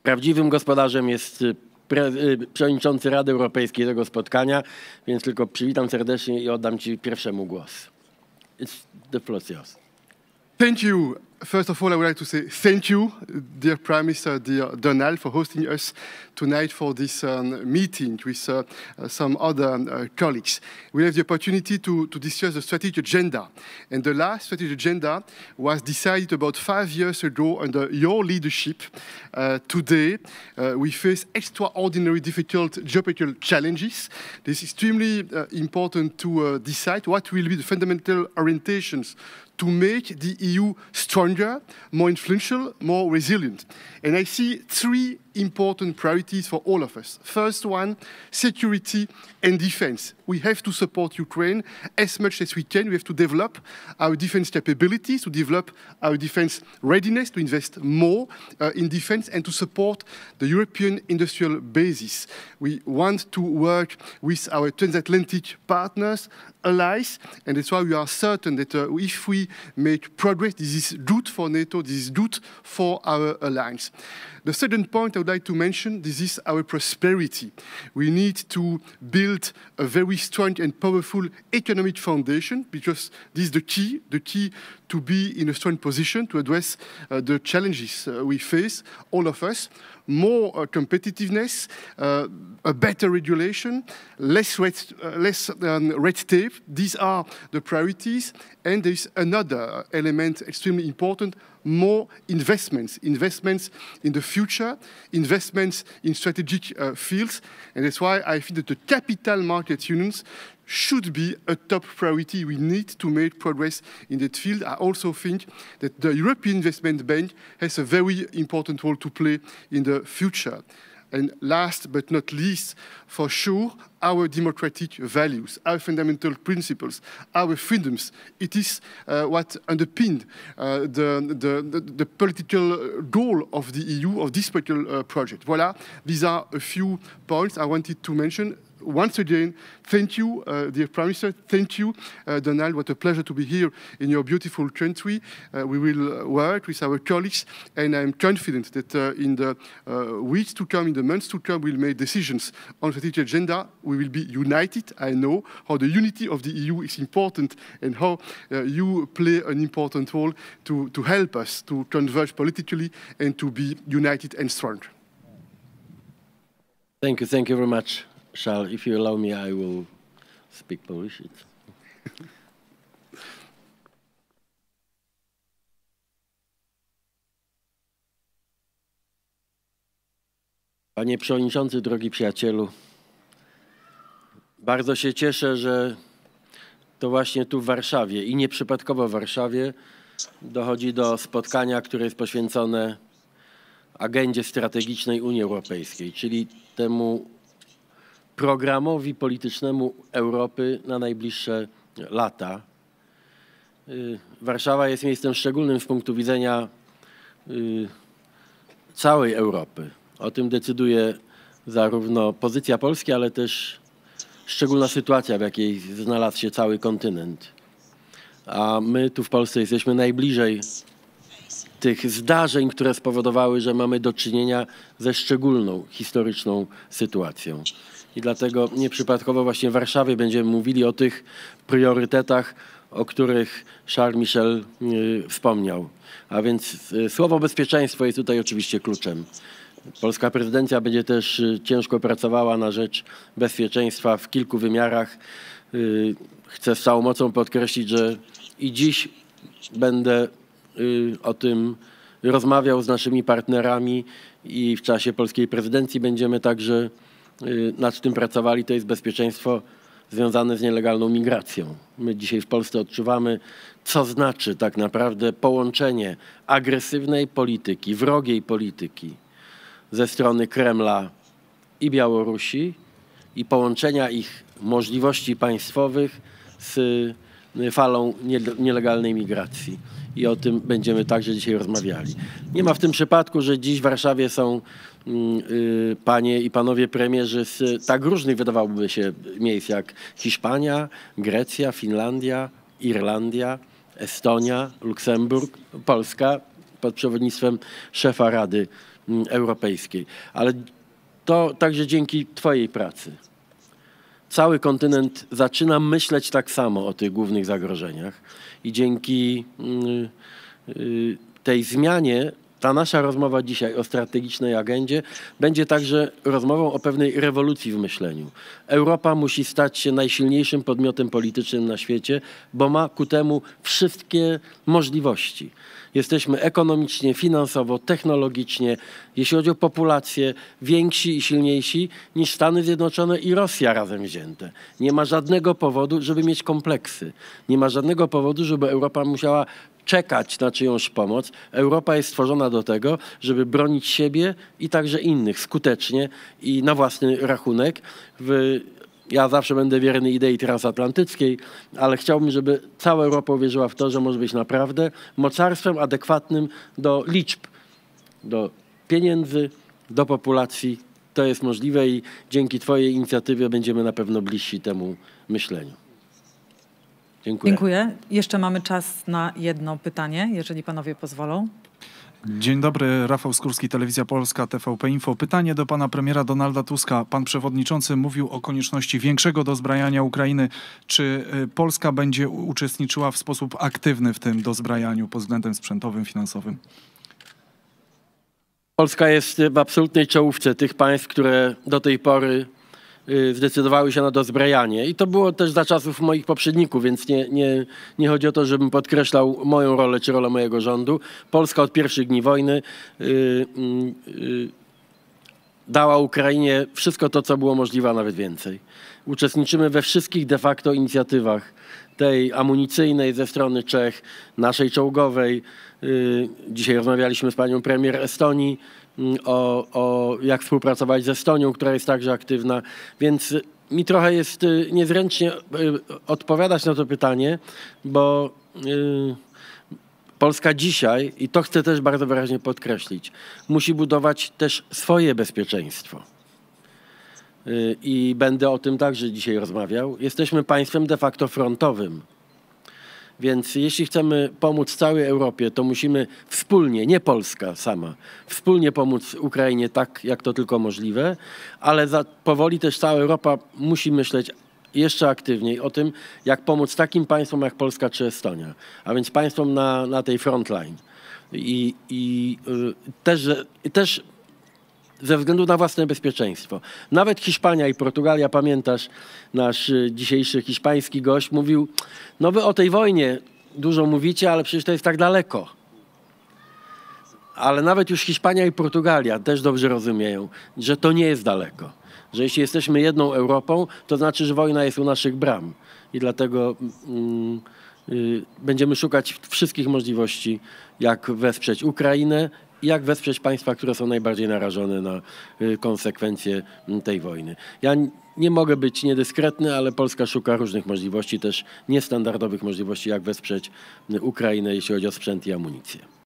Prawdziwym gospodarzem jest przewodniczący Rady Europejskiej tego spotkania, więc tylko przywitam serdecznie i oddam Ci pierwszemu głos. The floor is yours. Thank you. First of all, I would like to say thank you, dear Prime Minister, dear Donald, for hosting us tonight for this meeting with some other colleagues. We have the opportunity to discuss the strategic agenda. And the last strategic agenda was decided about 5 years ago under your leadership. Today, we face extraordinarily difficult geopolitical challenges. It is extremely important to decide what will be the fundamental orientations to make the EU stronger, more influential, more resilient. And I see 3 important priorities for all of us. First one, security and defense. We have to support Ukraine as much as we can. We have to develop our defense capabilities, to develop our defense readiness, to invest more in defense and to support the European industrial basis. We want to work with our transatlantic partners, allies, and that's why we are certain that if we make progress, this is good for NATO, this is good for our alliance. The second point I would like to mention, this is our prosperity. We need to build a very strong and powerful economic foundation because this is the key to be in a strong position to address the challenges we face, all of us. More competitiveness, a better regulation, less red tape. These are the priorities. And there is another element extremely important, more investments in the future, investments in strategic fields. And that's why I think that the capital market unions should be a top priority. We need to make progress in that field. I also think that the European Investment Bank has a very important role to play in the future. And last but not least, for sure, our democratic values, our fundamental principles, our freedoms. It is what underpinned the political goal of the EU, of this political project. Voilà, these are a few points I wanted to mention. Once again, thank you, dear Prime Minister. Thank you, Donald. What a pleasure to be here in your beautiful country. We will work with our colleagues, and I'm confident that in the weeks to come, in the months to come, we'll make decisions on the strategic agenda. We will be united. I know how the unity of the EU is important and how you play an important role to help us to converge politically and to be united and strong. Thank you very much. Charles, if you allow me, I will speak Polish. Panie Przewodniczący, drogi przyjacielu, bardzo się cieszę, że to właśnie tu w Warszawie i nieprzypadkowo w Warszawie dochodzi do spotkania, które jest poświęcone agendzie strategicznej Unii Europejskiej, czyli temu programowi politycznemu Europy na najbliższe lata. Warszawa jest miejscem szczególnym z punktu widzenia całej Europy. O tym decyduje zarówno pozycja Polski, ale też szczególna sytuacja, w jakiej znalazł się cały kontynent. A my tu w Polsce jesteśmy najbliżej tych zdarzeń, które spowodowały, że mamy do czynienia ze szczególną historyczną sytuacją. I dlatego nieprzypadkowo właśnie w Warszawie będziemy mówili o tych priorytetach, o których Charles Michel wspomniał. A więc słowo bezpieczeństwo jest tutaj oczywiście kluczem. Polska prezydencja będzie też ciężko pracowała na rzecz bezpieczeństwa w kilku wymiarach. Chcę z całą mocą podkreślić, że i dziś będę o tym rozmawiał z naszymi partnerami i w czasie polskiej prezydencji będziemy także nad tym pracowali. To jest bezpieczeństwo związane z nielegalną migracją. My dzisiaj w Polsce odczuwamy, co znaczy tak naprawdę połączenie agresywnej polityki, wrogiej polityki ze strony Kremla i Białorusi i połączenia ich możliwości państwowych z falą nielegalnej migracji. I o tym będziemy także dzisiaj rozmawiali. Nie ma w tym przypadku, że dziś w Warszawie są panie i panowie premierzy z tak różnych, wydawałoby się, miejsc jak Hiszpania, Grecja, Finlandia, Irlandia, Estonia, Luksemburg, Polska pod przewodnictwem szefa Rady europejskiej. Ale to także dzięki twojej pracy. Cały kontynent zaczyna myśleć tak samo o tych głównych zagrożeniach i dzięki tej zmianie ta nasza rozmowa dzisiaj o strategicznej agendzie będzie także rozmową o pewnej rewolucji w myśleniu. Europa musi stać się najsilniejszym podmiotem politycznym na świecie, bo ma ku temu wszystkie możliwości. Jesteśmy ekonomicznie, finansowo, technologicznie, jeśli chodzi o populację, więksi i silniejsi niż Stany Zjednoczone i Rosja razem wzięte. Nie ma żadnego powodu, żeby mieć kompleksy. Nie ma żadnego powodu, żeby Europa musiała czekać na czyjąś pomoc. Europa jest stworzona do tego, żeby bronić siebie i także innych skutecznie i na własny rachunek. Ja zawsze będę wierny idei transatlantyckiej, ale chciałbym, żeby cała Europa uwierzyła w to, że może być naprawdę mocarstwem adekwatnym do liczb, do pieniędzy, do populacji. To jest możliwe i dzięki twojej inicjatywie będziemy na pewno bliżsi temu myśleniu. Dziękuję. Dziękuję. Jeszcze mamy czas na jedno pytanie, jeżeli panowie pozwolą. Dzień dobry, Rafał Skórski, Telewizja Polska, TVP Info. Pytanie do pana premiera Donalda Tuska. Pan przewodniczący mówił o konieczności większego dozbrajania Ukrainy. Czy Polska będzie uczestniczyła w sposób aktywny w tym dozbrajaniu pod względem sprzętowym, finansowym? Polska jest w absolutnej czołówce tych państw, które do tej pory zdecydowały się na dozbrajanie. I to było też za czasów moich poprzedników, więc nie chodzi o to, żebym podkreślał moją rolę czy rolę mojego rządu. Polska od pierwszych dni wojny dała Ukrainie wszystko to, co było możliwe, a nawet więcej. Uczestniczymy we wszystkich de facto inicjatywach tej amunicyjnej ze strony Czech, naszej czołgowej. Dzisiaj rozmawialiśmy z panią premier Estonii o jak współpracować z Estonią, która jest także aktywna. Więc mi trochę jest niezręcznie odpowiadać na to pytanie, bo Polska dzisiaj, i to chcę też bardzo wyraźnie podkreślić, musi budować też swoje bezpieczeństwo. I będę o tym także dzisiaj rozmawiał. Jesteśmy państwem de facto frontowym. Więc jeśli chcemy pomóc całej Europie, to musimy wspólnie, nie Polska sama, wspólnie pomóc Ukrainie tak, jak to tylko możliwe, ale powoli też cała Europa musi myśleć jeszcze aktywniej o tym, jak pomóc takim państwom jak Polska czy Estonia, a więc państwom na tej frontline. Też ze względu na własne bezpieczeństwo. Nawet Hiszpania i Portugalia, pamiętasz, nasz dzisiejszy hiszpański gość mówił, no wy o tej wojnie dużo mówicie, ale przecież to jest tak daleko. Ale nawet już Hiszpania i Portugalia też dobrze rozumieją, że to nie jest daleko. Że jeśli jesteśmy jedną Europą, to znaczy, że wojna jest u naszych bram. I dlatego będziemy szukać wszystkich możliwości, jak wesprzeć Ukrainę, jak wesprzeć państwa, które są najbardziej narażone na konsekwencje tej wojny. Ja nie mogę być niedyskretny, ale Polska szuka różnych możliwości, też niestandardowych możliwości, jak wesprzeć Ukrainę, jeśli chodzi o sprzęt i amunicję.